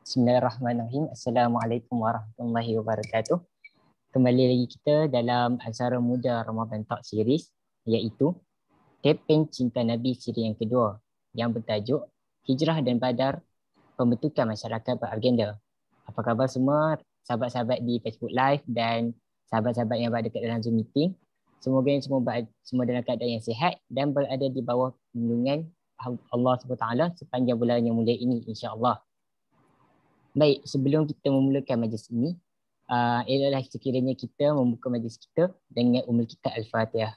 Bismillahirrahmanirrahim. Assalamualaikum warahmatullahi wabarakatuh. Kembali lagi kita dalam Aksara Muda Ramadan Talk Series, iaitu Kempen Cinta Nabi siri yang kedua yang bertajuk Hijrah dan Badar, Pembentukan Masyarakat Beragenda. Apa khabar semua sahabat-sahabat di Facebook Live dan sahabat-sahabat yang berada dalam Zoom meeting? Semoga semua dalam keadaan yang sihat dan berada di bawah perlindungan Allah SWT sepanjang bulan yang mulia ini, insya-Allah. Baik, sebelum kita memulakan majlis ini, ialah sekiranya kita membuka majlis kita dengan ummul kitab Al-Fatihah.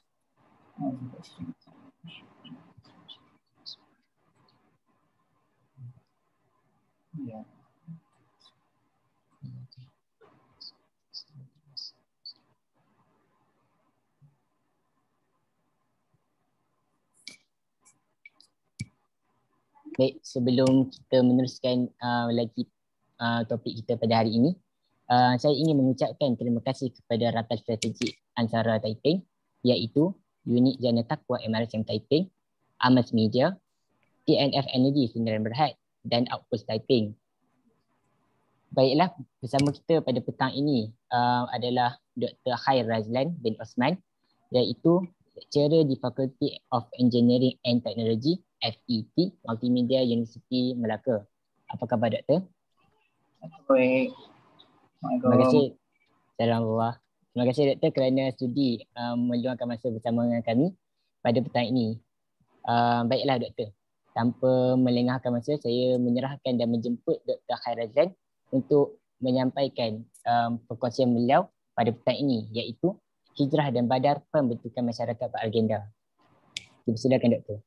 Baik, sebelum kita meneruskan lagi topik kita pada hari ini, saya ingin mengucapkan terima kasih kepada Rakan Strategik Ansara Taiping, iaitu Unit Jana Taqwa MRSM Taiping, Amas Media, TNF Energy Sdn Berhad dan Outpost Taiping. Baiklah, bersama kita pada petang ini adalah Dr. Khair Razlan bin Osman, iaitu lecturer di Faculty of Engineering and Technology FET Multimedia University Melaka. Apa khabar Doktor? Baik. Terima kasih. Assalamualaikum. Terima kasih Doktor kerana sudi meluangkan masa bersama dengan kami pada petang ini. Baiklah Doktor, tanpa melengahkan masa, saya menyerahkan dan menjemput Dr. Khair Razlan untuk menyampaikan perkongsian beliau pada petang ini, iaitu Hijrah dan Badar, Pembentukan Masyarakat Beragenda. Silakan Doktor.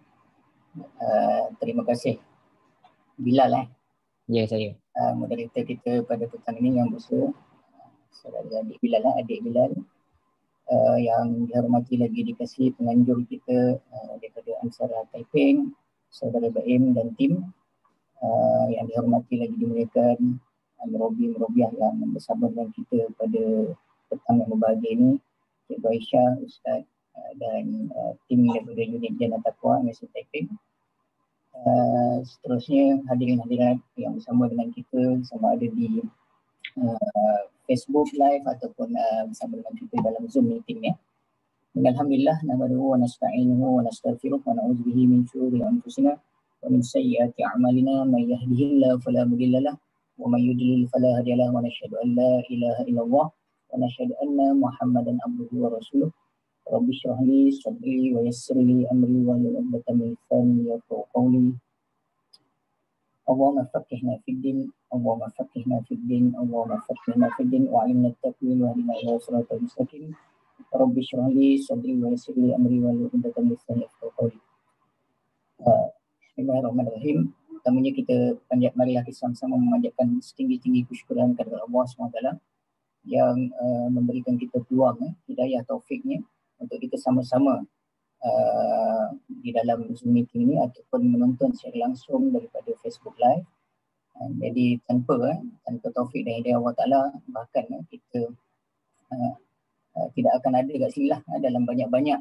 Terima kasih Bilal Ya, saya. Moderator kita pada petang ini yang bersua. Saudara adik Bilal adik Bilal yang dihormati lagi dikasih penganjur kita daripada Ansara Taiping, Saudara Baim dan tim yang dihormati lagi dimuliakan Merobiah yang bersama dengan kita pada petang yang berbahagia ini, Cikgu Aisyah, Ustaz dan tim daripada Unit Jana Taqwa MRSM Taiping. Seterusnya hadirin-hadirat yang bersama dengan kita sama ada di Facebook Live ataupun bersama dengan kita dalam Zoom meeting ni. Alhamdulillah, nahmaduhu wa nasta'inuhu wa nastaghfiruh wa na'udzu bihi min syururi anfusina wa min sayyiati a'malina may yahdihillahu fala mudilla lahu wa may yudlil fala hadiya lahu wa nashhadu an la ilaha illallah wa nashhadu anna Muhammadan abduhu wa rasuluh. Rabbi shrah li sadri wa yassir li amri wa hlul 'uqdatam min lisani yafqahu qawli. Allahumma faqihna fid din, Allahumma faqihna fid din, Allahumma faqihna fid din wa 'allimna at-ta'wil wa hdina ila siratal mustaqim. Rabbi shrah li sadri wa yassir li amri wa hlul 'uqdatam min lisani yafqahu qawli. Bismillahirrahmanirrahim. Pertamanya kita marilah kita sama-sama memanjatkan setinggi-tinggi kesyukuran kepada Allah SWT yang memberikan kita peluang hidayah taufiknya untuk kita sama-sama di dalam Zoom meeting ini ataupun menonton secara langsung daripada Facebook Live. Jadi tanpa taufik dan hidayah Allah Ta'ala, bahkan kita tidak akan ada kat sini lah dalam banyak-banyak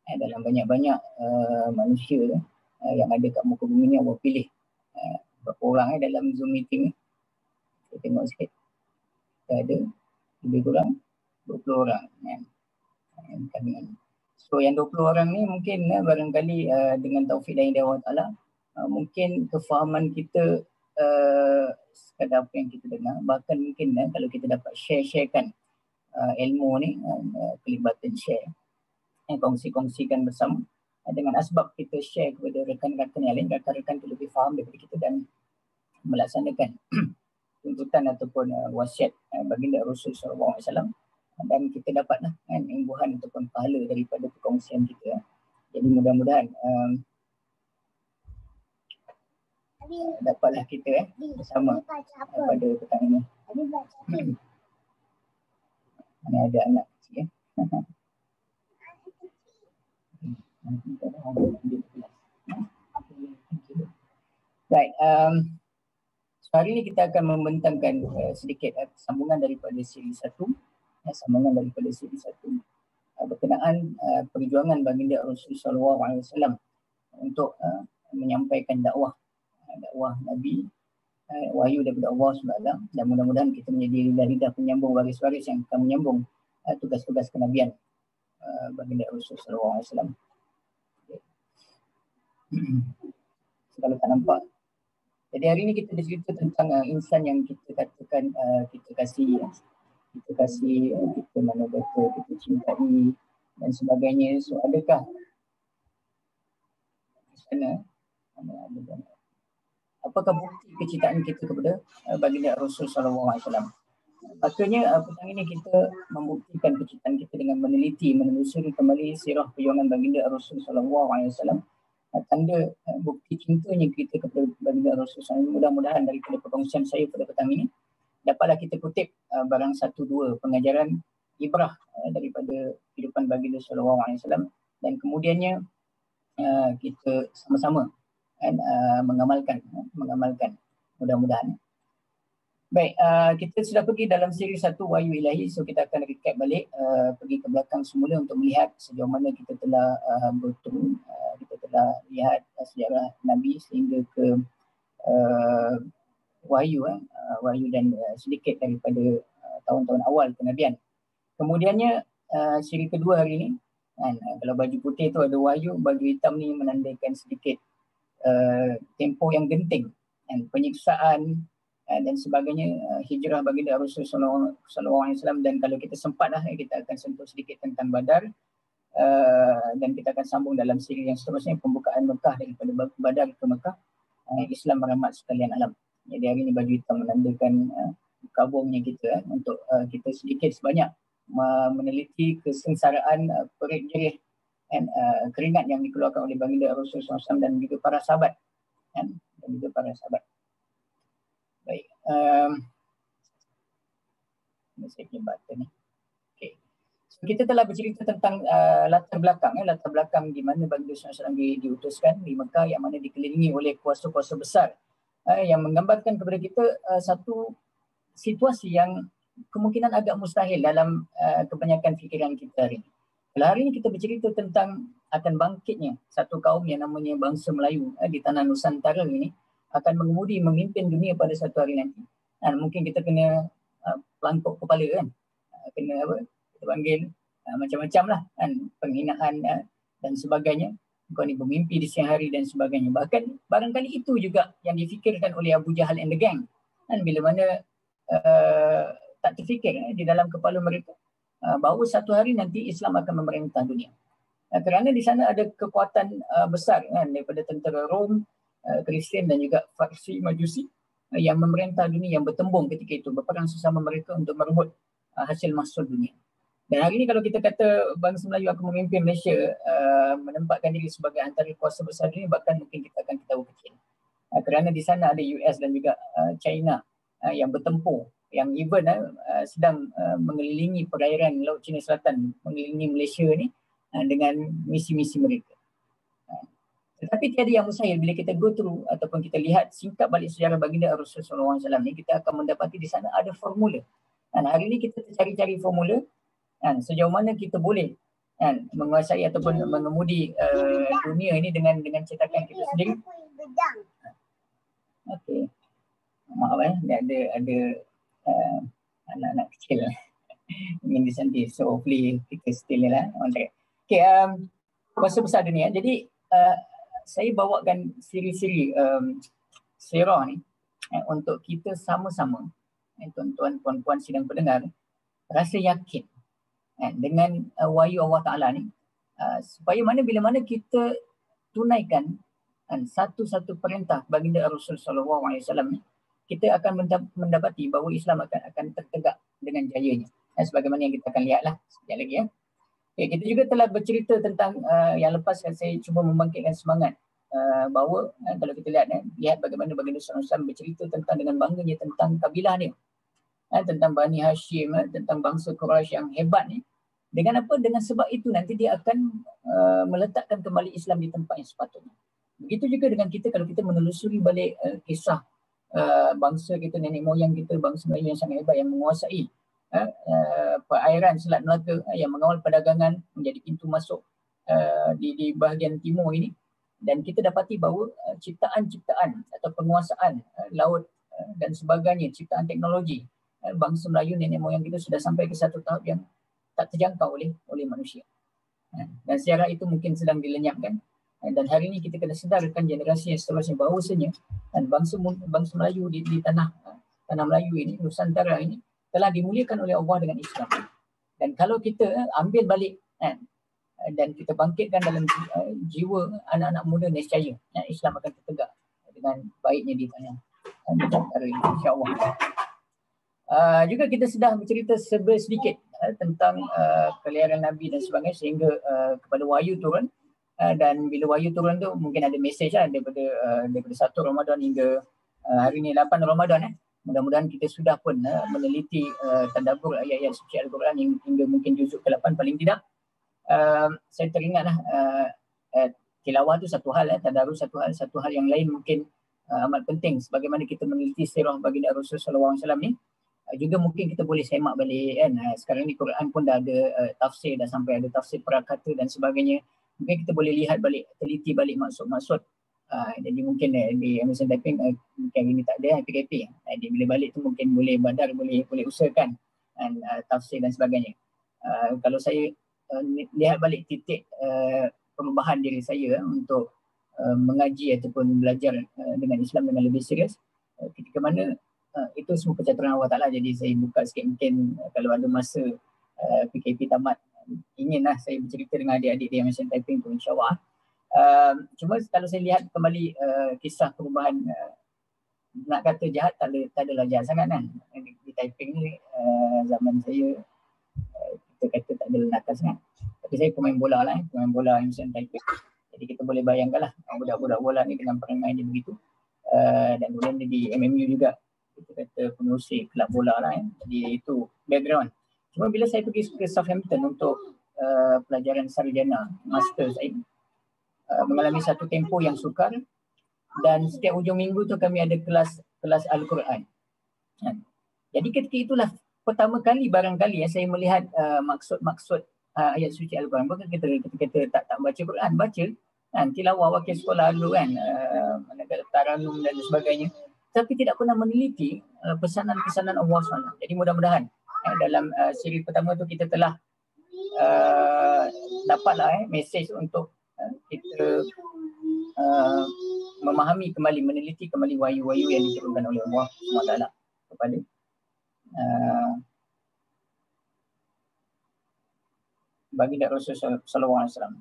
manusia yang ada kat muka bumi ni. Allah pilih berapa orang dalam Zoom meeting ni. Kita tengok sikit. Ada lebih kurang 20 orang yang kami. So yang 20 orang ni mungkin barangkali dengan taufik dan hidayah Allah Ta'ala mungkin kefahaman kita sekadar apa yang kita dengar, bahkan mungkin kalau kita dapat sharekan ilmu ni, klik button share, kongsikan bersama dengan asbab kita share kepada rekan-rekan yang lain, rekan-rekan tu lebih faham daripada kita dan melaksanakan tuntutan ataupun wasiat baginda Rasul sallallahu alaihi wasallam, dan kita dapatlah imbuhan ataupun pahala daripada perkongsian kita. Jadi mudah-mudahan dapatlah kita bersama pada petang ini. Ini ada anak kecil Right. So hari ini kita akan membentangkan sedikit sambungan daripada siri 1. Sambungan daripada siri 1 berkenaan perjuangan baginda Rasulullah sallallahu alaihi wasallam untuk menyampaikan dakwah Nabi wahyu daripada Allah SWT, dan mudah-mudahan kita menjadi lidah penyambung waris-waris yang akan menyambung tugas-tugas kenabian baginda Rasulullah SAW. Kalau tak nampak. Jadi hari ini kita bercerita tentang insan yang kita katakan kita kasih, kita mana kata kita cintai dan sebagainya. So adakah di sana apakah bukti kecintaan kita kepada baginda Rasulullah SAW? Makanya petang ini kita membuktikan kecintaan kita dengan meneliti, menelusuri kembali sirah perjuangan baginda Rasulullah SAW. Tanda bukti cintanya kita kepada baginda Rasulullah SAW. Mudah-mudahan daripada perkongsian saya pada petang ini dapatlah kita kutip barang satu dua pengajaran ibrah daripada kehidupan baginda SAW, dan kemudiannya kita sama-sama mengamalkan mudah-mudahan. Baik, kita sudah pergi dalam siri 1 Wahyu Ilahi, so kita akan recap balik, pergi ke belakang semula untuk melihat sejauh mana kita telah berturun, kita telah lihat sejarah Nabi sehingga ke Wahyu dan sedikit daripada tahun-tahun awal kenabian. Kemudiannya siri kedua hari ini, kalau baju putih tu ada Wahyu, baju hitam ni menandakan sedikit tempoh yang genting, penyiksaan dan sebagainya, hijrah baginda Rasulullah SAW. Dan kalau kita sempat kita akan sentuh sedikit tentang Badar, dan kita akan sambung dalam siri yang seterusnya, pembukaan Mekah daripada Badar ke Mekah, Islam rahmat sekalian alam. Jadi hari ini baju hitam menandakan kabungnya kita untuk kita sedikit sebanyak meneliti kesengsaraan, perit jerih dan keringat yang dikeluarkan oleh baginda Rasulullah SAW dan juga para sahabat, Baik. Saya punya button ni. Okay. So, kita telah bercerita tentang latar belakang di mana baginda SAW diutuskan di Mekah, yang mana dikelilingi oleh kuasa-kuasa besar, yang menggambarkan kepada kita satu situasi yang kemungkinan agak mustahil dalam kebanyakan fikiran kita hari ini. Kalau hari ini kita bercerita tentang akan bangkitnya satu kaum yang namanya bangsa Melayu di tanah Nusantara ini, akan mengemudi memimpin dunia pada satu hari nanti. Dan mungkin kita kena pelangkuk kepala kan. Kena apa? Kita panggil macam-macam lah kan, penghinaan dan sebagainya. Kau ni bermimpi di siang hari dan sebagainya. Bahkan barangkali itu juga yang difikirkan oleh Abu Jahal and the gang. Dan bila mana tak terfikir di dalam kepala mereka bahawa satu hari nanti Islam akan memerintah dunia. Kerana di sana ada kekuatan besar kan, daripada tentera Rom, Kristian dan juga faksi Majusi yang memerintah dunia, yang bertembung ketika itu, berperang sesama mereka untuk merebut hasil mahsul dunia. Dan hari ini kalau kita kata bangsa Melayu akan memimpin Malaysia, menempatkan diri sebagai antara kuasa besar dunia, bahkan mungkin kita akan ketahui kecil. Kerana di sana ada US dan juga China yang bertempur, yang even sedang mengelilingi perairan Laut Cina Selatan, mengelilingi Malaysia ni dengan misi-misi mereka. Tetapi tiada yang mustahil bila kita go through ataupun kita lihat singkat balik sejarah baginda Rasulullah SAW ni, kita akan mendapati di sana ada formula. Dan hari ini kita cari-cari formula sejauh mana kita boleh menguasai ataupun mengemudi dunia ini dengan cetakan kita sendiri. Okey. Maaf ada anak-anak kecil ingin disanti. So hopefully kita still lah on track. Okey, kuasa besar dunia. Jadi saya bawakan siri-siri sirah ni untuk kita sama-sama, tuan-tuan, puan-puan sidang pendengar, rasa yakin dengan wahyu Allah Ta'ala ni, supaya bila mana kita tunaikan satu-satu perintah baginda Rasulullah SAW ni, kita akan mendapati bahawa Islam akan tertegak dengan jayanya. Sebagaimana yang kita akan lihatlah sekejap lagi ya. Okay, kita juga telah bercerita tentang yang lepas saya cuba membangkitkan semangat bahawa kalau kita lihat bagaimana baginda SAW bercerita tentang dengan bangganya tentang kabilah dia, tentang Bani Hashim, tentang bangsa Quraisy yang hebat ni. Dengan apa? Dengan sebab itu nanti dia akan meletakkan kembali Islam di tempat yang sepatutnya. Begitu juga dengan kita, kalau kita menelusuri balik kisah bangsa kita, nenek moyang kita, bangsa Melayu yang sangat hebat, yang menguasai perairan Selat Melaka, yang mengawal perdagangan, menjadi pintu masuk di bahagian timur ini. Dan kita dapati bahawa ciptaan-ciptaan atau penguasaan laut dan sebagainya, ciptaan teknologi. Bangsa Melayu nenek moyang kita sudah sampai ke satu tahap yang tak terjangkau oleh manusia. Dan sejarah itu mungkin sedang dilenyapkan. Dan hari ini kita kena sedarkan generasi yang seterusnya bahawasanya bangsa Melayu di tanah Melayu ini, Nusantara ini telah dimuliakan oleh Allah dengan Islam. Dan kalau kita ambil balik dan kita bangkitkan dalam jiwa anak-anak muda, nescaya Islam akan tertegak dengan baiknya di tanah Nusantara ini, insya-Allah. Juga kita sudah bercerita sedikit tentang kelahiran Nabi dan sebagainya sehingga kepada wahyu turun. Dan bila wahyu turun tu mungkin ada mesej daripada 1 Ramadan hingga hari ni 8 Ramadan. Mudah-mudahan kita sudah pun meneliti tadabbur ayat-ayat suci Al-Quran hingga mungkin juzuk ke-8 paling tidak. Saya teringatlah tilawah tu satu hal, tadarus satu hal yang lain mungkin amat penting sebagaimana kita meneliti sirah baginda Rasulullah SAW ni. Juga mungkin kita boleh semak balik kan. Sekarang ni Quran pun dah ada tafsir, dah sampai ada tafsir perakata dan sebagainya. Mungkin kita boleh lihat balik, teliti balik maksud-maksud. Jadi mungkin di MSN Typing mungkin ini tak ada PKP. Jadi bila balik tu mungkin boleh Badar boleh usahakan tafsir dan sebagainya. Kalau saya lihat balik titik perubahan diri saya untuk mengaji ataupun belajar dengan Islam dengan lebih serius, ketika mana itu semua pencaturan Allah Ta'ala. Jadi saya buka sikit mungkin kalau ada masa PKP tamat, inginlah saya bercerita dengan adik-adik di MSN Typing tu, insyaAllah. Cuma kalau saya lihat kembali kisah perubahan, nak kata jahat tak adalah jahat sangat kan. Di Typing ni zaman saya kita kata tak ada nakal sangat. Tapi saya pemain bola lah, pemain bola MSN Typing. Jadi kita boleh bayangkan lah budak-budak bola ni dengan perangai dia begitu. Dan kemudian dia di MMU juga, kita kata pengurusi kelab bola lah. Jadi itu background. Cuma bila saya pergi ke Southampton untuk pelajaran sarjana, master saya, mengalami satu tempoh yang sukar dan setiap hujung minggu tu kami ada kelas Al-Quran. Jadi ketika itulah pertama kali barangkali saya melihat maksud-maksud ayat suci Al-Quran. Bukan kita tak baca Quran, baca tilawah wakil sekolah dulu kan, taranum dan sebagainya. Tapi tidak pernah meneliti pesanan-pesanan Allah SWT. Jadi mudah-mudahan dalam siri pertama tu kita telah dapatlah mesej untuk kita memahami kembali, meneliti kembali wahyu-wahyu yang diturunkan oleh Allah SWT kepada baginda Rasulullah SAW.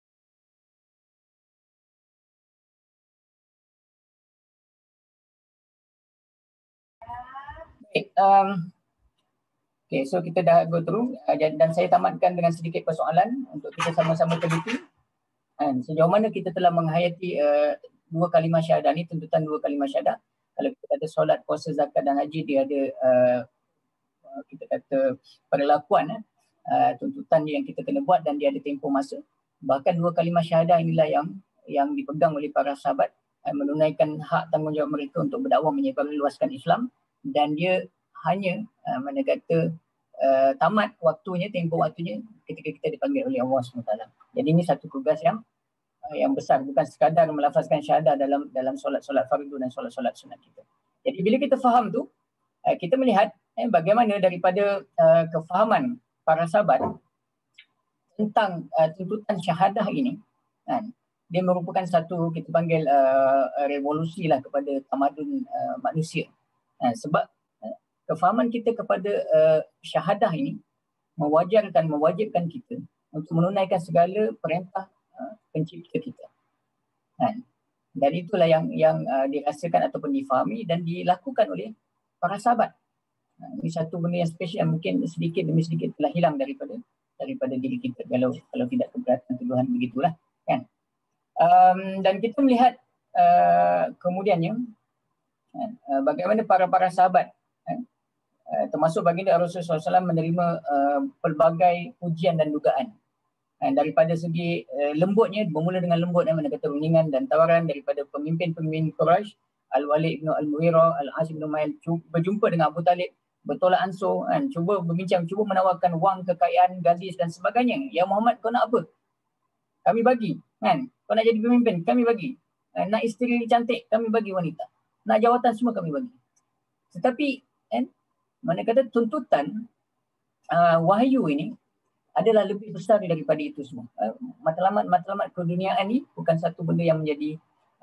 Okay, so kita dah go through dan saya tamatkan dengan sedikit persoalan untuk kita sama-sama teliti. Sejauh mana kita telah menghayati 2 kalimah syahadah ni, tuntutan 2 kalimah syahadah. Kalau kita kata solat, puasa, zakat dan haji, dia ada kita kata perlakuan, tuntutan yang kita kena buat dan dia ada tempoh masa. Bahkan 2 kalimah syahadah inilah yang dipegang oleh para sahabat, menunaikan hak tanggungjawab mereka untuk berdakwah menyebar luaskan Islam. Dan dia hanya mana kata tamat waktunya, tempoh waktunya ketika kita dipanggil oleh Allah SWT. Jadi ini satu tugas yang besar, bukan sekadar melafazkan syahadah dalam solat-solat fardu dan solat-solat sunat kita. Jadi bila kita faham tu, kita melihat bagaimana daripada kefahaman para sahabat tentang tuntutan syahadah ini, dia merupakan satu kita panggil revolusi lah kepada tamadun manusia. Sebab kefahaman kita kepada syahadah ini mewajibkan kita untuk menunaikan segala perintah pencipta kita. Dan itulah yang dirasakan ataupun difahami dan dilakukan oleh para sahabat. Ini satu benda yang spesial, mungkin sedikit demi sedikit telah hilang daripada diri kita kalau tidak keberatan tuduhan begitulah kan. Dan kita melihat kemudiannya bagaimana para sahabat termasuk baginda Rasulullah SAW menerima pelbagai ujian dan dugaan. Daripada segi lembutnya, bermula dengan lembut mana kata runingan dan tawaran daripada pemimpin-pemimpin Quraisy, Al-Walid bin Al-Mughirah, Al-As bin Umayyah berjumpa dengan Abu Talib, bertolak ansur, cuba berbincang, cuba menawarkan wang, kekayaan, gadis dan sebagainya. Ya Muhammad, kau nak apa? Kami bagi. Kau nak jadi pemimpin, kami bagi. Nak isteri cantik, kami bagi wanita. Nak jawatan, semua kami bagi. Tetapi mana kata tuntutan wahyu ini adalah lebih besar daripada itu semua. Matlamat keduniaan ini bukan satu benda yang menjadi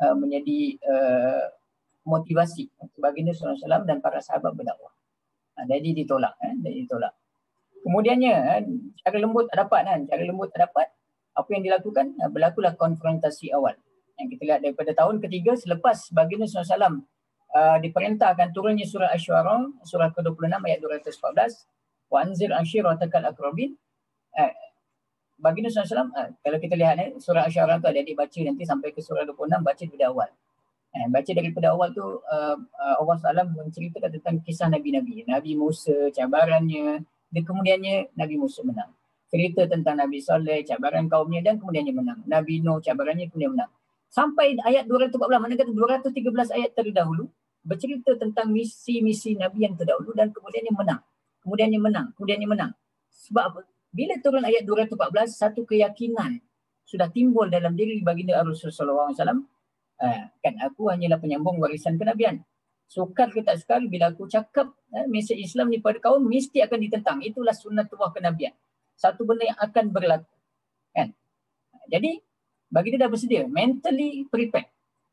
motivasi baginda SAW dan para sahabat berdakwah. Jadi ditolak. Kemudiannya cara lembut tak dapat. Apa yang dilakukan? Berlakulah konfrontasi awal. Yang kita lihat daripada tahun ketiga selepas baginda SAW diperintahkan turunnya surah Asy-Syu'ara, surah ke-26 ayat 214, wa anzir ashiratakal aqrabin. Baginda SAW, kalau kita lihat surah Asy-Syu'ara tu ada dibaca nanti sampai ke surah 26, baca daripada awal. Baca daripada awal tu Allah SWT menceritakan tentang kisah Nabi-Nabi. Nabi Musa, cabarannya, dan kemudiannya Nabi Musa menang. Cerita tentang Nabi Saleh, cabaran kaumnya dan kemudiannya menang. Nabi Nuh, cabarannya kemudian menang. Sampai ayat 214, mana kata 213 ayat terdahulu bercerita tentang misi-misi Nabi yang terdahulu dan kemudiannya menang. Sebab apa? Bila turun ayat 214, satu keyakinan sudah timbul dalam diri baginda Rasulullah SAW. Kan aku hanyalah penyambung warisan kenabian. Sukar ke tak sukar, bila aku cakap mesej Islam ni pada kaum, mesti akan ditentang. Itulah sunnatullah kenabian. Satu benda yang akan berlaku. Kan? Jadi, baginda dah bersedia. Mentally prepared.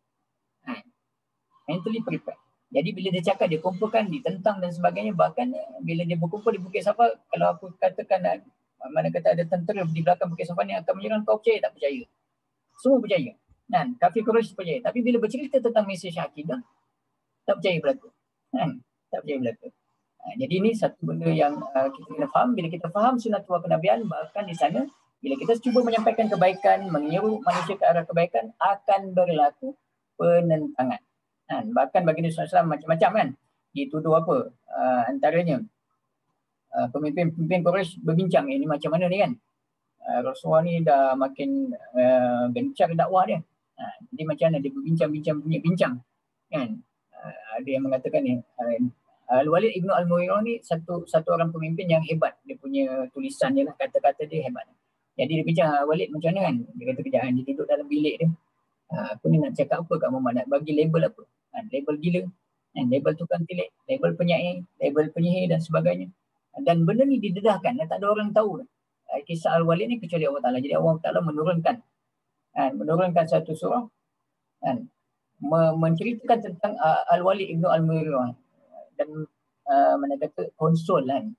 Jadi bila dia cakap, dia kumpulkan, ditentang dan sebagainya. Bahkan bila dia berkumpul di Bukit Safa, kalau aku katakan, mana kata ada tentera di belakang Bukit Safa ni akan menyerang, kau percaya tak percaya? Semua percaya. Kan? Kafir Quraisy percaya. Tapi bila bercerita tentang mesej akidah, tak percaya berlaku. Tak percaya berlaku. Jadi ini satu benda yang kita kena faham. Bila kita faham sunnatullah kenabian, bahkan di sana, bila kita cuba menyampaikan kebaikan, menyeru manusia ke arah kebaikan, akan berlaku penentangan. Bahkan baginda SAW macam-macam kan. Dituduh apa? Antaranya, pemimpin Quraisy berbincang, ini macam mana ni kan. Rasulullah ni dah makin gencar dakwah dia. Jadi macam mana dia berbincang kan. Ada yang mengatakan ni Al-Walid Ibnu Al-Mughirah ni satu orang pemimpin yang hebat. Dia punya tulisan dia lah, kata-kata dia hebat. Jadi dia bincang, Walid macam mana kan? Dia kata kejap, dia duduk dalam bilik dia. Aku ni nak cakap apa kat Muhammad? Nak bagi label apa? Label gila, label tukang tilik, label penyair, label penyihir dan sebagainya. Dan benda ni didedahkan, tak ada orang tahu kisah Al-Walid ni kecuali Allah Ta'ala. Jadi Allah Ta'ala menurunkan satu surah menceritakan tentang Al-Walid Ibnu Al-Mughirah dan mana kata konsol kan,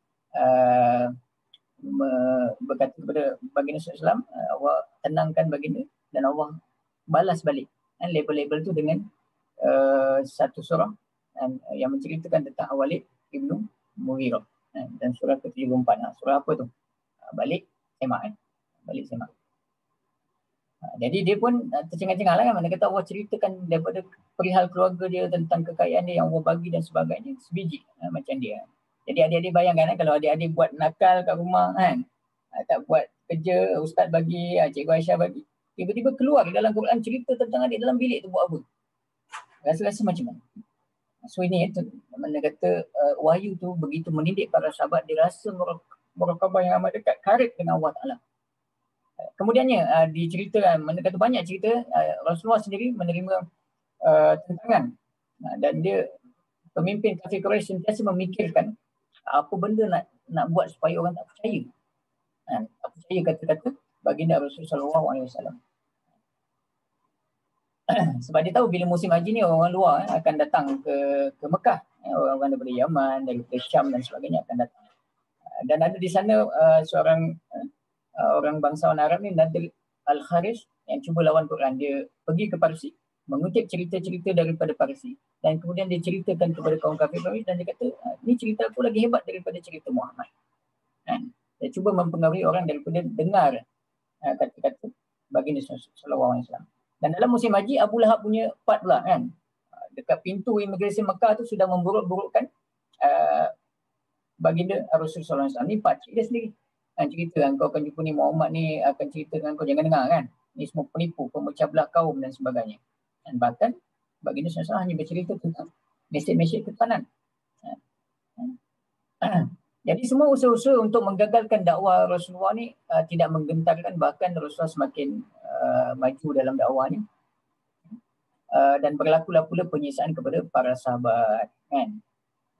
berkata kepada baginda SAW, Allah tenangkan baginda dan Allah balas balik label-label tu dengan satu surah yang menceritakan tentang Al-Walid Ibnu Mughirah dan surah ke-74. Surah apa tu? Balik semak. Jadi dia pun tercengang-cengang lah kan. Mana kata Allah ceritakan daripada perihal keluarga dia, tentang kekayaan dia yang Allah bagi dan sebagainya. Sebiji macam dia. Jadi adik-adik bayangkan kalau adik-adik buat nakal kat rumah kan. Tak buat kerja, ustaz bagi, cikgu Aisyah bagi. Tiba-tiba keluar dalam Quran cerita tentang adik dalam bilik tu buat apa. Rasa-rasa macam mana. So ini mana kata wahyu tu begitu mendidik para sahabat. Dia rasa murakabah yang amat dekat, karib dengan Allah Ta'ala. Kemudiannya diceritakan, mana kata banyak cerita, Rasulullah sendiri menerima tentangan dan dia pemimpin kafir Quraisy sentiasa memikirkan apa benda nak buat supaya orang tak percaya. Tak percaya kata-kata baginda Rasulullah SAW. Sebab dia tahu bila musim haji ni orang luar akan datang ke Mekah. Orang daripada Yaman, daripada Syam dan sebagainya akan datang. Dan ada di sana seorang orang bangsawan Arab ni, Nadir Al-Kharis, yang cuba lawan Quran. Dia pergi ke Parsi, mengutip cerita-cerita daripada Parsi dan kemudian dia ceritakan kepada kaum kafir Quraisy dan dia kata, ni cerita aku lagi hebat daripada cerita Muhammad. Dia cuba mempengaruhi orang daripada dengar kata-kata baginda sallallahu alaihi wasallam. Dan dalam musim haji, Abu Lahab punya part pula kan. Dekat pintu imigresen Mekah tu sudah memburuk-burukkan baginda Rasulullah SAW. Ni part dia sendiri. Cerita kau akan jumpa ni Muhammad ni akan cerita dengan kau, jangan dengar kan. Ni semua penipu, pemecah belah kaum dan sebagainya. Dan bahkan baginda SAW hanya bercerita tentang mesej-mesej ketanan. Jadi semua usaha-usaha untuk menggagalkan dakwah Rasulullah ni tidak menggentarkan, bahkan Rasulullah semakin maju dalam dakwahnya. Dan berlakulah pula penyiksaan kepada para sahabat kan.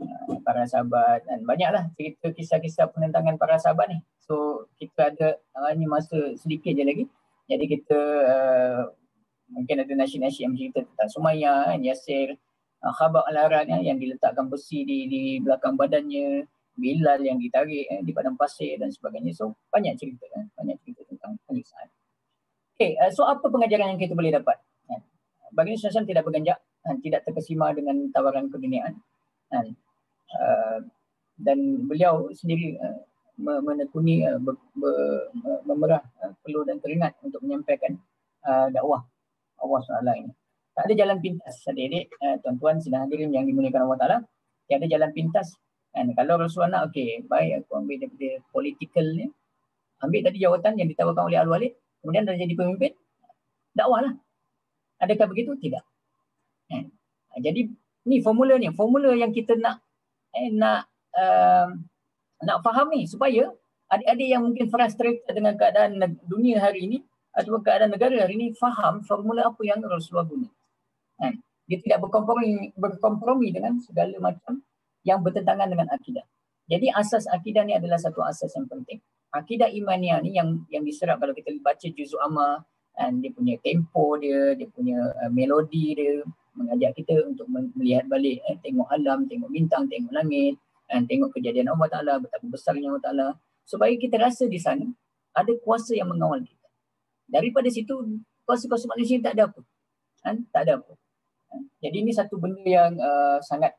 para sahabat, dan banyaklah cerita kisah-kisah penentangan para sahabat ni. So kita ada ni masa sedikit je lagi. Jadi kita mungkin ada nasyid-nasyid yang cerita tentang Sumayyah, Yasir, Khabbab al-Arat yang diletakkan besi di belakang badannya, Bilal yang ditarik di padang pasir dan sebagainya. So banyak cerita tentang penyiksaan. Okay, so apa pengajaran yang kita boleh dapat? Baginda SAW tidak berganjak, tidak terkesima dengan tawaran keduniaan. Dan beliau sendiri menekuni memerah peluh dan keringat untuk menyampaikan dakwah Allah SWT ini. Tak ada jalan pintas, adik-adik, tuan-tuan, sidang hadirin yang dimuliakan Allah Ta'ala. Tiada jalan pintas. Kalau Rasulullah nak, okey, baik aku ambil daripada political ni, ambil tadi jawatan yang ditawarkan oleh Al-Walid, kemudian dah jadi pemimpin, dakwah lah. Adakah begitu? Tidak. Jadi ni formula yang kita nak faham ni, supaya adik-adik yang mungkin frustrated dengan keadaan dunia hari ini atau keadaan negara hari ini faham formula apa yang Rasulullah guna. Dia tidak berkompromi dengan segala macam yang bertentangan dengan akidah. Jadi asas akidah ni adalah satu asas yang penting. Akidah imaniah ni yang diserap kalau kita baca juzuk amma, dia punya tempo dia punya melodi dia, mengajak kita untuk melihat balik, tengok alam, tengok bintang, tengok langit, tengok kejadian Allah Ta'ala, betapa besarnya Allah Ta'ala, supaya kita rasa di sana ada kuasa yang mengawal kita. Daripada situ, kuasa-kuasa manusia tak ada apa. Tak ada apa. Jadi ini satu benda yang sangat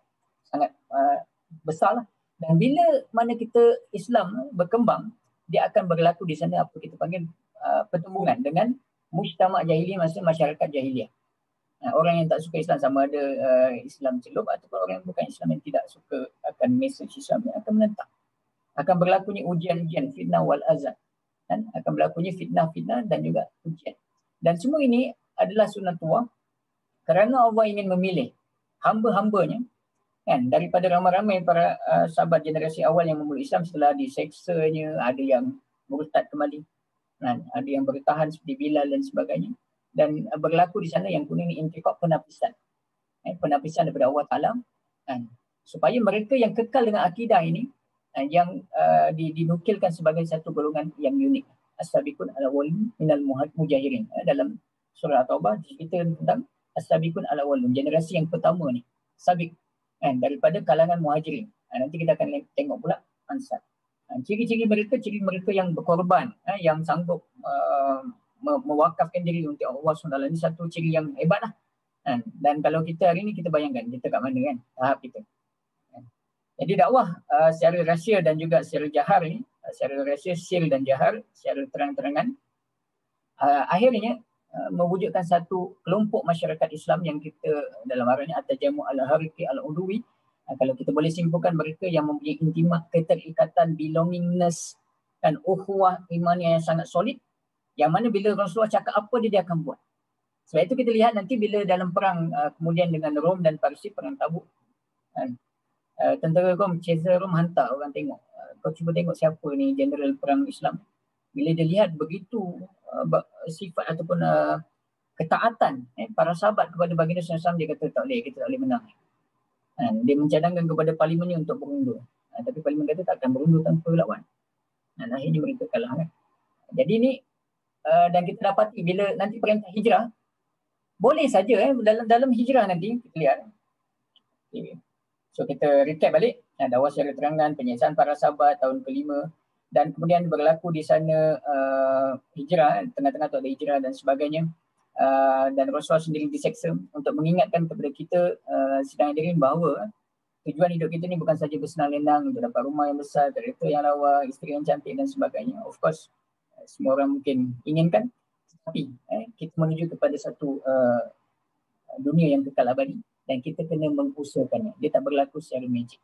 besar lah. Dan bila mana kita Islam berkembang, dia akan berlaku di sana apa kita panggil pertemuan dengan mujtama' jahiliah, maksudnya masyarakat jahiliah. Orang yang tak suka Islam, sama ada Islam celup ataupun orang yang bukan Islam yang tidak suka akan mesej Islam, yang akan menentang. Akan berlakunya ujian-ujian, fitnah wal azab. Akan berlakunya fitnah-fitnah dan juga ujian. Dan semua ini adalah sunnatullah kerana Allah ingin memilih hamba-hambanya daripada ramai-ramai para sahabat generasi awal yang memeluk Islam setelah diseksanya, ada yang murtad kembali, ada yang bertahan seperti Bilal dan sebagainya. Dan berlaku di sana yang kuning ni intiqab penapisan. Penapisan daripada Allah Ta'ala. Supaya mereka yang kekal dengan akidah ini, yang dinukilkan sebagai satu golongan yang unik. As-sabiqun al-awwalun minal mujahirin. Dalam surah At-Taubah cerita tentang as-sabiqun al-awwalun, generasi yang pertama ni, sabiq, daripada kalangan muhajirin. Nanti kita akan tengok pula Ansar. Ciri-ciri mereka yang berkorban, yang sanggup mewakafkan diri untuk Allah SWT. Ini satu ciri yang hebat lah. Dan kalau kita hari ni, kita bayangkan kita kat mana kan, tahap kita. Jadi dakwah secara rahsia dan juga secara jahar ni, secara rahsia, sir dan jahar, secara terang-terangan, akhirnya mewujudkan satu kelompok masyarakat Islam yang kita dalam arahnya at-tajamu' al-hariki al-udwi. Kalau kita boleh simpulkan, mereka yang mempunyai intimat, keterikatan, belongingness dan ukhuwah iman yang sangat solid, yang mana bila Rasulullah cakap apa dia akan buat. Sebab itu kita lihat nanti bila dalam perang kemudian dengan Rom dan Parsi, perang Tabuk, tentera Rom, Caesar Rom hantar orang tengok, kau cuba tengok siapa ni general perang Islam. Bila dia lihat begitu sifat ataupun ketaatan para sahabat kepada baginda SAW, dia kata tak boleh, kita tak boleh menang. Dia mencadangkan kepada parlimennya untuk berundur. Tapi parlimen kata tak akan berundur tanpa lawan. Akhirnya mereka kalah kan. Jadi ni dan kita dapati bila nanti perintah hijrah, boleh saja dalam hijrah nanti kita lihat. So kita recap balik, dakwah secara terangan, penyiasatan para sahabat tahun ke-5, dan kemudian berlaku di sana hijrah, tengah-tengah tu ada hijrah dan sebagainya. Dan Rasulullah sendiri diseksa untuk mengingatkan kepada kita sidang hadirin bahawa tujuan hidup kita ni bukan saja bersenang-lenang untuk dapat rumah yang besar, kereta yang lawa, isteri yang cantik dan sebagainya. Of course, semua orang mungkin inginkan, tapi kita menuju kepada satu dunia yang kekal abadi dan kita kena mengusahakannya. Dia tak berlaku secara magic.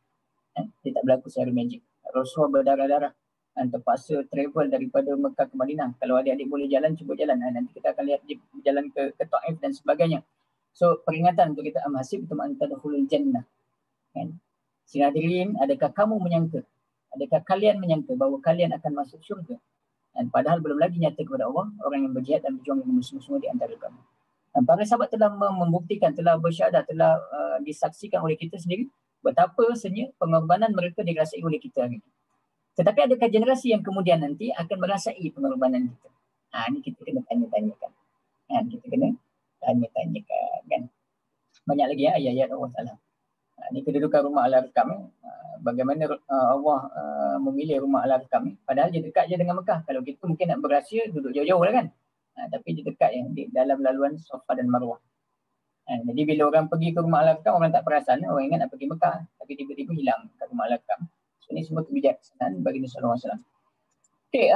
Rasulullah berdarah-darah dan terpaksa travel daripada Mekah ke Madinah. Kalau adik-adik boleh jalan, cuba jalan. Nanti kita akan lihat dia berjalan ke Taif dan sebagainya. So peringatan untuk kita, am hasibtum an tadkhulul jannah. Sidang hadirin, adakah kamu menyangka, adakah kalian menyangka bahawa kalian akan masuk syurga? Dan padahal belum lagi nyata kepada Allah orang yang berjihad dan berjuang dengan musuh-musuh di antara kamu. Dan para sahabat telah membuktikan, telah bersyahadat, telah disaksikan oleh kita sendiri betapa sebenarnya pengorbanan mereka dirasai oleh kita hari ini. Tetapi adakah generasi yang kemudian nanti akan merasai pengorbanan kita? Ini kita kena tanya-tanyakan. Kita kena tanya-tanyakan kan. Banyak lagi ayat-ayat Allah Ta'ala. Ini kedudukan rumah Al-Arkam. Bagaimana Allah memilih rumah Al-Arkam. Padahal dia dekat je dengan Mekah. Kalau kita mungkin nak berahsia duduk jauh-jauh lah kan. Tapi dia dekat yang di dalam laluan Safa dan Marwah. Jadi bila orang pergi ke rumah Al-Arkam, orang tak perasan. Orang ingat nak pergi Mekah. Tapi tiba-tiba hilang kat rumah Al-Arkam. So ini semua kebijaksanaan bagi Nabi SAW. Okay.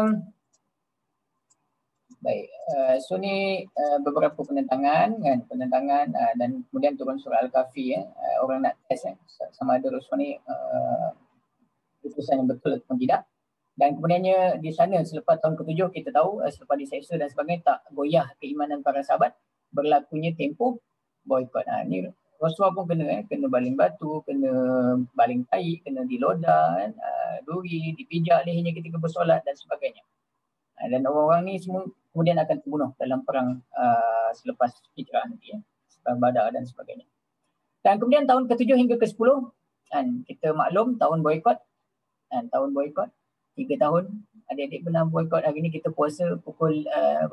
Baik, so ni beberapa penentangan kan, dan kemudian turun surah Al-Kahfi orang nak test sama ada Rasul ni utusan yang betul atau tidak. Dan kemudiannya di sana selepas tahun ke-7 kita tahu selepas diseksa dan sebagainya tak goyah keimanan para sahabat, berlakunya tempoh boikot. Ni Rasulullah pun kena baling batu, kena baling tai, kena diloda, duri, dipijak lehernya ketika bersolat dan sebagainya. Dan orang-orang ni semua kemudian akan terbunuh dalam perang selepas hijrah nanti perang Badar dan sebagainya. Dan kemudian tahun ke-7 hingga ke-10 kita maklum tahun boikot. Tahun boikot 3 tahun. Adik-adik pernah boikot hari ni kita puasa pukul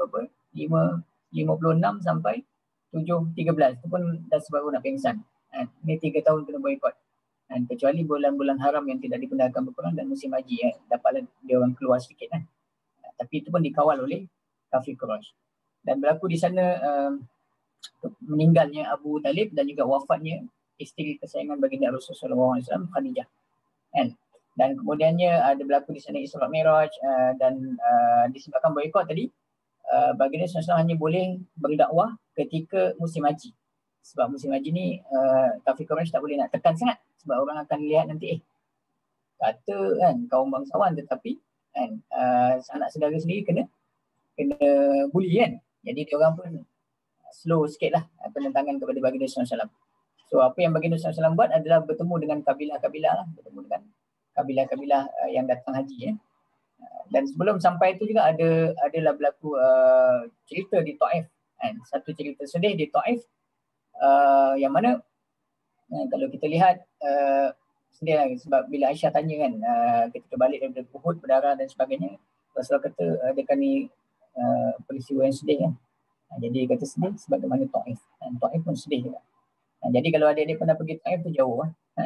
5.56 sampai 7.13. Itu pun dah sebaru nak pengsan. Ini 3 tahun kena boikot. Kecuali bulan-bulan haram yang tidak dibenarkan berperang dan musim haji dapatlah dia orang keluar sedikit tapi itu pun dikawal oleh kafir Quraisy. Dan berlaku di sana meninggalnya Abu Talib dan juga wafatnya isteri kesayangan baginda Rasulullah SAW, Khadijah. Dan kemudiannya ada berlaku di sana Isra Mi'raj dan disebabkan boikot tadi, baginda SAW hanya boleh berdakwah ketika musim haji. Sebab musim haji ni kafir Quraisy tak boleh nak tekan sangat sebab orang akan lihat nanti kata kaum bangsawan tetapi anak saudara sendiri kena bully kan. Jadi dia orang pun slow sikit lah penentangan kepada baginda SAW. So apa yang baginda SAW buat adalah bertemu dengan kabilah-kabilah lah, bertemu dengan kabilah-kabilah yang datang haji Dan sebelum sampai itu juga adalah berlaku cerita di Taif. Satu cerita sedih di Taif yang mana kalau kita lihat sedih lah sebab bila Aisyah tanya kan ketika balik daripada Uhud berdarah dan sebagainya, Rasulullah kata adakah ni peristiwa yang sedih kan. Jadi kata sedih sebagaimana Taif. Taif pun sedih juga. Jadi kalau adik-adik pernah pergi Taif tu jauh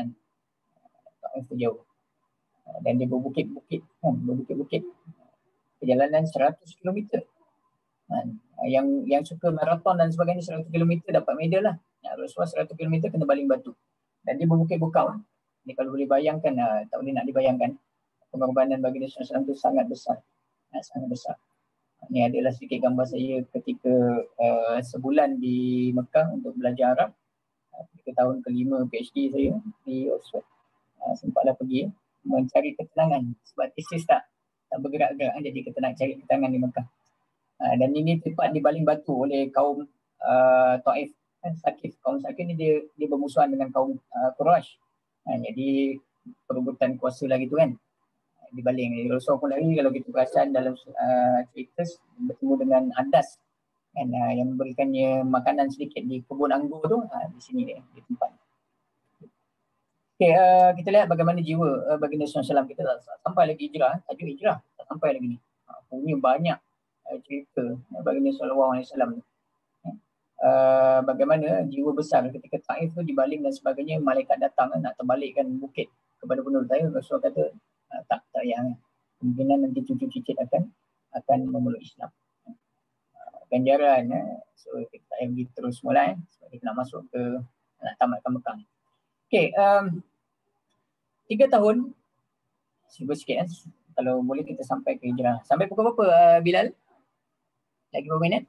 Taif tu jauh. Dan dia berbukit-bukit berbukit-bukit. Perjalanan 100 km. Yang suka maraton dan sebagainya 100 km dapat medal lah. Rasulullah 100 km kena baling batu. Dan dia berbukit-bukau. Ini kalau boleh bayangkan, tak boleh nak dibayangkan. Pengorbanan baginda SAW itu sangat besar. Sangat besar. Ini adalah sedikit gambar saya ketika sebulan di Mekah untuk belajar Arab. Ketika tahun ke-5 PhD saya di Oxford. Sempatlah pergi mencari ketenangan. Sebab tesis tak bergerak-gerak. Jadi kita nak cari ketenangan di Mekah. Dan ini tepat dibaling batu oleh kaum Taif. Sakif. Kaum Sakif ni dia bermusuhan dengan kaum Quraisy. Jadi perebutan kuasa lagi tu kan. Dibaling. Rasulullah pun lagi kalau kita perasan dalam cerita bertemu dengan Adas kan, yang memberikannya makanan sedikit di kebun anggur tu di sini dia di tempat. Okay, kita lihat bagaimana jiwa baginda SAW. Kita tak sampai lagi hijrah, tajuk hijrah tak sampai lagi ni. Punya banyak cerita baginda SAW. Bagaimana jiwa besar ketika Taif tu dibaling dan sebagainya, malaikat datang nak terbalikkan bukit kepada penduduk Taif. Rasulullah kata tak payah. Kemungkinan nanti cucu cicit akan memeluk Islam. Ganjaran so kita tak pergi terus mulai sebab kita nak masuk ke nak tamatkan Mekah. Okey, 3 tahun sibuk sikit kalau boleh kita sampai ke hijrah. Sampai pukul berapa Bilal? Lagi berapa minit?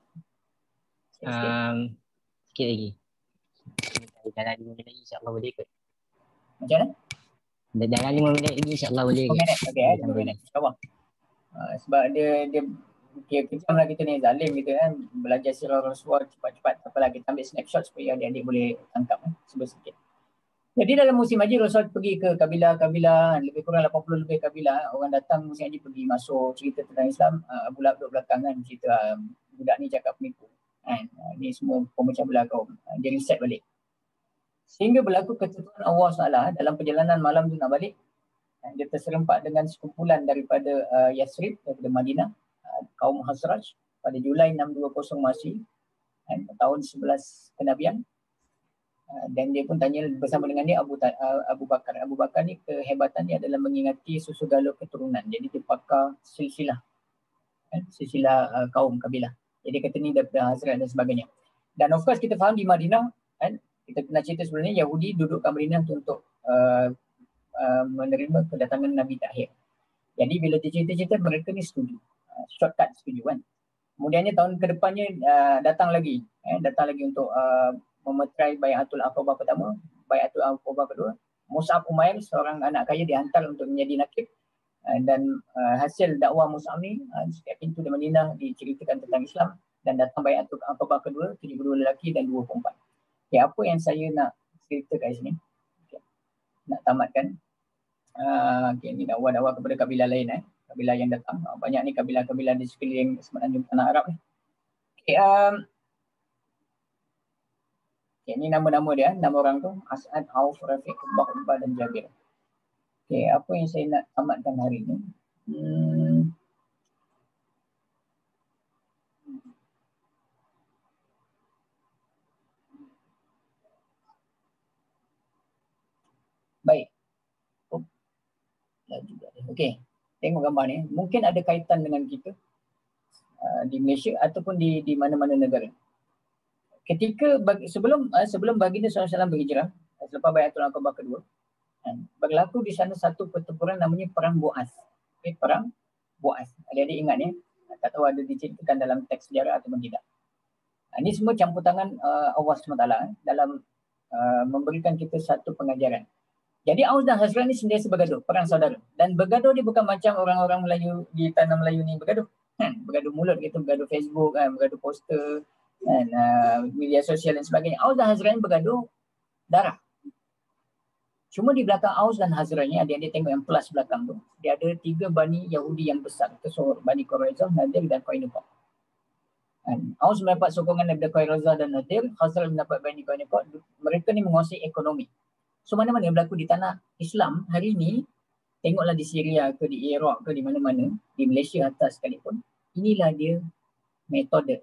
Sikit lagi. Dalam 5 minit lagi insya-Allah boleh kot. Macam mana? Dalam 5 minit lagi insya-Allah boleh. 5 minit. Okey, 5 minit. InsyaAllah. Sebab dia kejam lah kita ni, zalim kita kan. Belajar sirah Rasulullah cepat-cepat. Apalah kita ambil snapshot supaya adik-adik boleh tangkap sedikit. Jadi dalam musim haji Rasul pergi ke kabilah-kabilah, lebih kurang 80 lebih kabilah. Orang datang musim haji pergi masuk cerita tentang Islam. Abu Lahab duduk belakang kan, cerita budak ni cakap penipu. Ni semua pemecah belah kaum. Dia reset balik. Sehingga berlaku ketentuan Allah SWT dalam perjalanan malam tu nak balik. Dia terserempak dengan sekumpulan daripada Yathrib, daripada Madinah, kaum Khazraj pada Julai 620 Masih, tahun 11 kenabian. Dan dia pun tanya bersama dengan dia Abu Bakar. Abu Bakar ni kehebatan dia adalah mengingati segala keturunan. Jadi dia pakar silsilah kaum kabilah. Jadi kata ni daripada Hazrat dan sebagainya. Dan of course kita faham di Madinah, kan, kita pernah cerita sebelum ni, Yahudi duduk kat Madinah untuk menerima kedatangan Nabi terakhir. Jadi bila cerita-cerita mereka ni setuju. Shortcut setuju kan. Kemudiannya tahun kedepannya datang lagi untuk memeterai Bai'atul Aqabah pertama, Bai'atul Aqabah kedua. Mus'ab Umair, seorang anak kaya, dihantar untuk menjadi nakib. Dan hasil dakwah Mus'ab ni, setiap pintu di Madinah diceritakan tentang Islam. Dan datang Bai'atul Aqabah kedua, 72 lelaki dan 2 perempuan. Okay, apa yang saya nak cerita kat sini? Okay. Nak tamatkan. Ini dakwah-dakwah kepada kabilah lain. Kabilah yang datang. Banyak ni kabilah-kabilah di sekeliling semenanjung tanah Arab ni. Okay, ini nama-nama dia, nama orang tu As'ad, Auf, Rafiq, Ubah dan Jabir. Okey, apa yang saya nak tamatkan hari ini? Baik. Okey, tengok gambar ni. Mungkin ada kaitan dengan kita di Malaysia ataupun di mana-mana negara. Ketika sebelum baginda SAW berhijrah, selepas Bai'atul Aqabah kedua, berlaku di sana satu pertempuran namanya Perang Bu'as. Okay, Perang Bu'as. Adik-adik ingat ni? Tak tahu ada diceritakan dalam teks sejarah atau tidak. Ini semua campur tangan Allah SWT dalam memberikan kita satu pengajaran. Jadi Aus dan Khazraj ni sentiasa bergaduh, perang saudara. Dan bergaduh dia bukan macam orang-orang Melayu di tanah Melayu ni bergaduh. Bergaduh mulut gitu, bergaduh Facebook, bergaduh poster, dan media sosial dan sebagainya. Aus dan Khazraj bergaduh darah. Cuma di belakang Aus dan Khazraj ni, adik-adik tengok yang plus belakang tu, dia ada 3 bani Yahudi yang besar. Itu Bani Quraizah, Nadir dan Qainuqa. Aus mendapat sokongan daripada Quraizah dan Nadir, Khazraj mendapat Bani Qainuqa. Mereka ni menguasai ekonomi. So mana-mana yang berlaku di tanah Islam hari ini, tengoklah di Syria ke di Iraq ke di mana-mana, di Malaysia atas sekalipun, inilah dia metode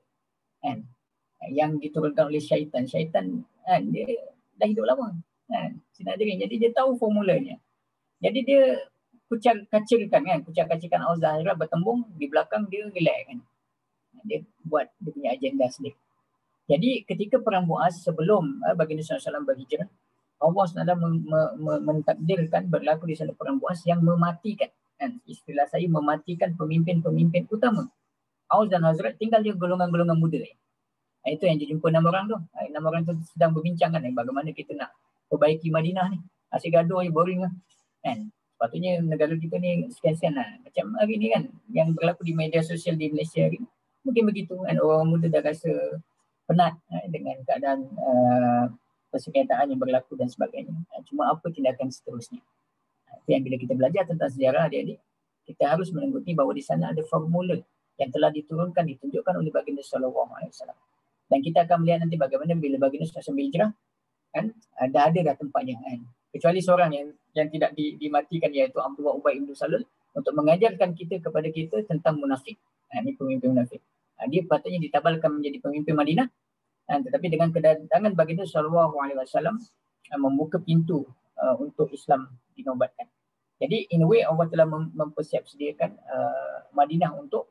yang diturunkan oleh syaitan. Syaitan dia dah hidup lama. Sinadirin. Jadi dia tahu formulanya. Jadi dia kucak-kacirkan Aus dan Khazraj bertembung, di belakang dia relax kan. Dia buat dia punya agenda sendiri. Jadi ketika perang Bu'as sebelum baginda SAW berhijrah, Allah SWT mentakdirkan berlaku di sana perang Bu'as yang mematikan, istilah saya mematikan pemimpin-pemimpin utama. Aus dan Khazraj tinggal dia golongan-golongan muda. Itu yang dijumpa 6 orang tu. 6 orang tu sedang berbincang kan, bagaimana kita nak perbaiki Madinah ni. Asyik gaduh je, boring lah. Sepatutnya negara kita ni sekian-sekian lah. Macam hari ni kan, yang berlaku di media sosial di Malaysia hari ni. Mungkin begitu kan, orang muda dah rasa penat dengan keadaan persengketaan yang berlaku dan sebagainya. Cuma apa tindakan seterusnya? Itu yang bila kita belajar tentang sejarah adik-adik, kita harus menengok bahawa di sana ada formula yang telah diturunkan, ditunjukkan oleh baginda SAW. Dan kita akan melihat nanti bagaimana bila baginda SAW berhijrah, kan, dah ada tempatnya. Kecuali seorang yang tidak dimatikan, iaitu Abdullah Ubay ibn Salul, untuk mengajarkan kepada kita tentang munafik. Ini pemimpin munafik. Dia patutnya ditabalkan menjadi pemimpin Madinah. Tetapi dengan kedatangan baginda SAW membuka pintu untuk Islam dinobatkan. Jadi in a way Allah telah mempersiapsediakan Madinah untuk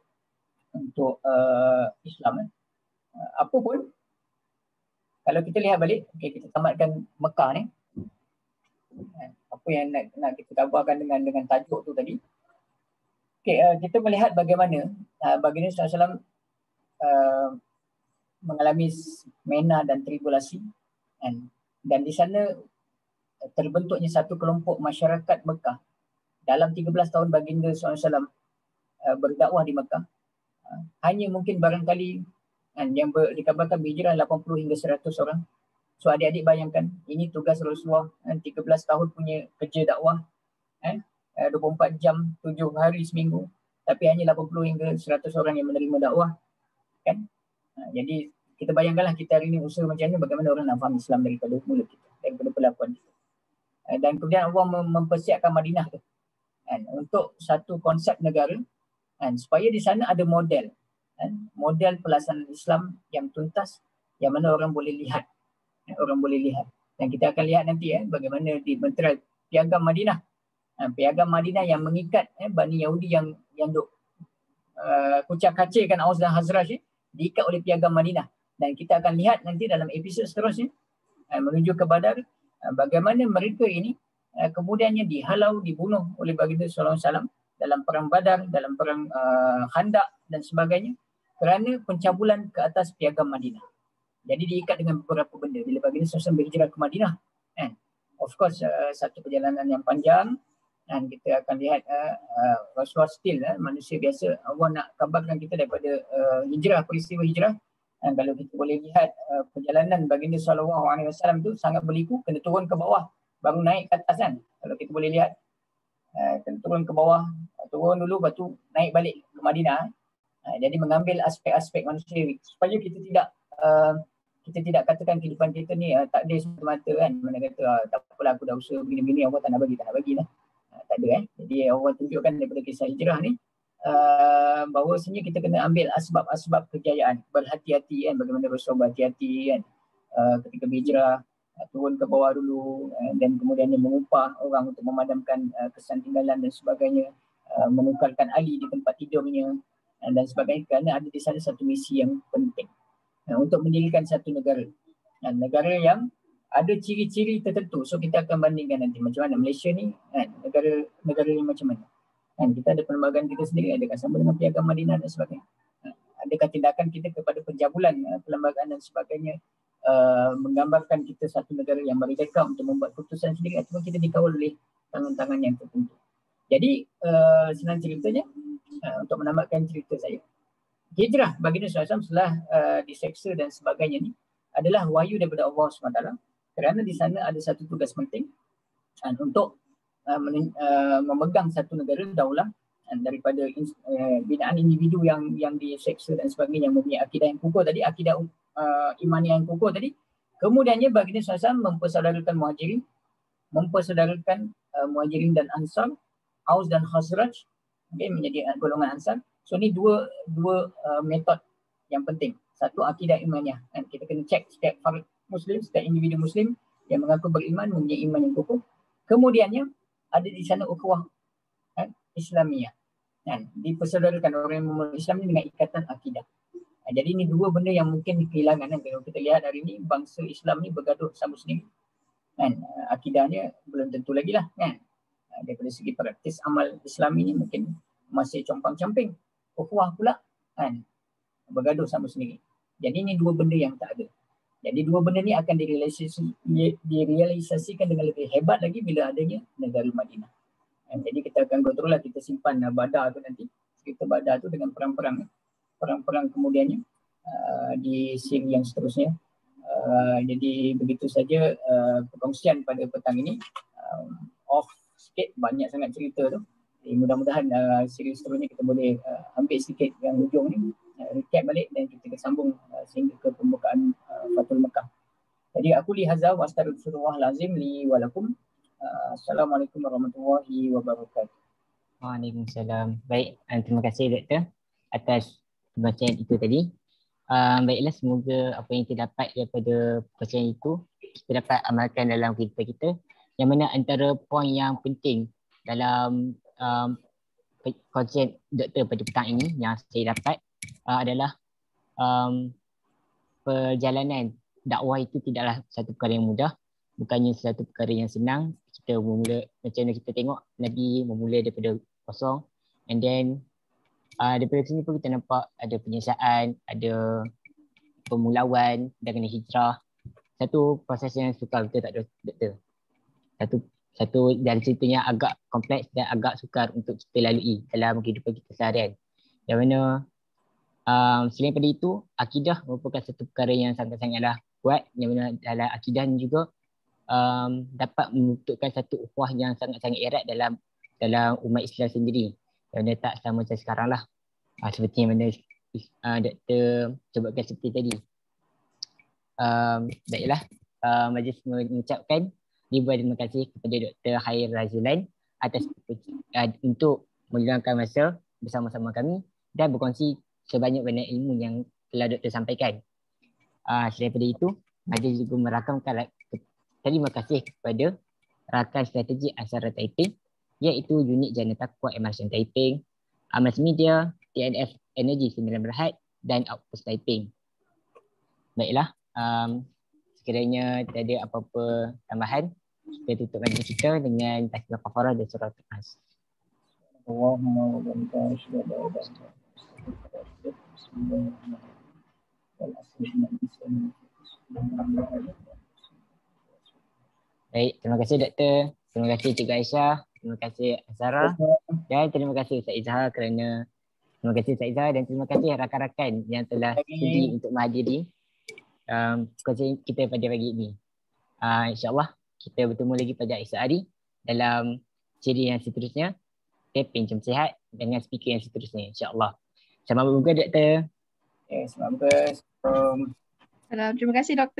Islam. Apapun, kalau kita lihat balik, kita tamatkan Mekah ni. Apa yang nak kita kabarkan dengan tajuk tu tadi. Kita melihat bagaimana baginda SAW mengalami mena dan tribulasi, dan di sana terbentuknya satu kelompok masyarakat Mekah. Dalam 13 tahun baginda SAW berdakwah di Mekah, hanya mungkin barangkali yang dikabarkan berhijrah 80 hingga 100 orang. So adik-adik bayangkan, ini tugas Rasulullah, 13 tahun punya kerja dakwah, 24 jam, 7 hari seminggu, tapi hanya 80 hingga 100 orang yang menerima dakwah, kan? Jadi kita bayangkanlah kita hari ini usaha macam ni, bagaimana orang nak faham Islam daripada mula kita. daripada perlakuan itu. Dan kemudian Allah mempersiapkan Madinah tu kan, untuk satu konsep negara kan, supaya di sana ada model kan, model pelaksanaan Islam yang tuntas yang mana orang boleh lihat. Dan kita akan lihat nanti bagaimana di Mentera Piagam Madinah. Piagam Madinah yang mengikat Bani Yahudi yang duk kucak-kacirkan Aus dan Khazraj diikat oleh Piagam Madinah. Dan kita akan lihat nanti dalam episod seterusnya menuju ke Badar bagaimana mereka ini kemudiannya dihalau, dibunuh oleh baginda sallallahu alaihi wasallam dalam perang Badar, dalam perang Khandaq dan sebagainya kerana pencabulan ke atas Piagam Madinah. Jadi diikat dengan beberapa benda bila baginda sallallahu alaihi wasallam berhijrah ke Madinah. Of course satu perjalanan yang panjang dan kita akan lihat Rasulullah still manusia biasa. Allah nak kabarkan kita daripada peristiwa hijrah. Dan kalau kita boleh lihat perjalanan baginda sallallahu alaihi wasallam tu sangat berliku, kena turun ke bawah baru naik ke atas kan. Kalau kita boleh lihat kena turun ke bawah, turun dulu lepas tu naik balik ke Madinah. Jadi mengambil aspek-aspek manusia supaya kita tidak katakan kehidupan kita ni takdir semata-mata kan. Mana kata tak apalah aku dah usaha begini-begini, Allah tak nak bagi lah. Tak ada Jadi Allah tunjukkan daripada kisah hijrah ni bahawasanya kita kena ambil asbab-asbab kejayaan, berhati-hati kan, bagaimana Rasulullah berhati-hati kan ketika berhijrah, turun ke bawah dulu dan kemudian mengupah orang untuk memadamkan kesan tinggalan dan sebagainya, menukarkan Ali di tempat tidurnya dan sebagainya, kerana ada di sana satu misi yang penting untuk mendirikan satu negara, negara yang ada ciri-ciri tertentu. So kita akan bandingkan nanti macam mana Malaysia ni negara yang macam mana. Kita ada perlembagaan kita sendiri, adakah sama dengan Piagam Madinah dan sebagainya. Adakah tindakan kita kepada pencabulan perlembagaan dan sebagainya menggambarkan kita satu negara yang merdeka untuk membuat keputusan sendiri, atau kita dikawal oleh tangan-tangan yang tertentu. Jadi senang ceritanya, untuk menamatkan cerita saya, hijrah baginda SAW setelah diseksa dan sebagainya ni adalah wahyu daripada Allah SWT, kerana di sana ada satu tugas penting untuk memegang satu negara daulah daripada binaan individu yang diseksa dan sebagainya, yang mempunyai akidah yang kukuh tadi, akidah imani yang kukuh tadi. Kemudiannya baginda SAW mempersaudarakan muhajirin dan ansar, Aus dan Khazraj, menjadi golongan ansar. So ni dua metod yang penting. Satu, akidah imaniyah. Kita kena cek setiap fard Muslim, setiap individu Muslim yang mengaku beriman, mempunyai iman yang kukuh. Kemudiannya ada di sana ukhuwah Islamiyah. Dipersaudarakan orang yang memeluk Islam ini dengan ikatan akidah. Jadi ini dua benda yang mungkin kehilangan. Kalau kita lihat hari ini bangsa Islam ni bergaduh sama sendiri. Akidahnya belum tentu lagi lah kan. Daripada segi praktis amal Islam ini mungkin masih compang-camping. Ukhuwah pula bergaduh sama sendiri. Jadi ini dua benda yang tak ada. Jadi dua benda ni akan direalisasikan dengan lebih hebat lagi bila adanya negara Madinah. Jadi kita akan go through lah, kita simpan Badar tu nanti. Cerita Badar tu dengan perang-perang kemudiannya di siri yang seterusnya. Jadi begitu saja perkongsian pada petang ini. Off sikit, banyak sangat cerita tu. Jadi mudah-mudahan siri seterusnya kita boleh ambil sikit yang hujung ni, recap balik dan kita sambung sehingga ke pembukaan Fathul Mekah. Jadi aku lihaza wa astaghfirullah lazim li wa lakum. Assalamualaikum warahmatullahi wabarakatuh. Waalaikumsalam. Baik, terima kasih Doktor atas pembacaan itu tadi. Baiklah, semoga apa yang kita dapat daripada pembacaan itu kita dapat amalkan dalam kehidupan kita. Yang mana antara poin yang penting dalam konsep Doktor pada petang ini yang saya dapat adalah perjalanan dakwah itu tidaklah satu perkara yang mudah, bukannya satu perkara yang senang. Kita memula, macam mana kita tengok Nabi memula daripada kosong, and then daripada sini pun kita nampak ada penyelesaian, ada pemulauan dan kena hijrah. Satu proses yang sukar, betul tak Doktor? Satu dari ceritanya agak kompleks dan agak sukar untuk kita lalui dalam kehidupan kita seharian. Yang mana selain pada itu, akidah merupakan satu perkara yang sangat-sangatlah kuat, yang mana dalam akidah ni juga dapat membentukkan satu ukhuwah yang sangat-sangat erat dalam umat Islam sendiri. Yang mana tak sama macam sekarang lah. Seperti yang mana Doktor sebutkan seperti tadi. Baiklah, majlis mengucapkan ribuan terima kasih kepada Dr. Khair Razilan atas untuk meluangkan masa bersama-sama kami dan berkongsi sebanyak-banyak ilmu yang telah Dr. sampaikan. Selain daripada itu, majlis juga merakamkan terima kasih kepada rakan strategi Aksara Typing iaitu Unit Jana Takwa Immersion Typing, Amas Media, TNF Energy 9 Berhad dan Outpost Typing. Baiklah, sekiranya tiada apa-apa tambahan, kita tutup majlis kita dengan takbir kafarah dan surah Al-Nas. Allahumma wa barik Baik, terima kasih Doktor. Terima kasih Cikgu Aisyah. Terima kasih Azhara. Dan terima kasih Ustaz Izhar kerana dan terima kasih rakan-rakan yang telah sudi untuk menghadiri perkongsian kita pada pagi ini. InsyaAllah kita bertemu lagi pada esok hari dalam siri yang seterusnya. Taping Jom Sihat dengan speaker yang seterusnya insyaAllah. Selamat berbuka Doktor. Selamat berbuka. Terima kasih Doktor.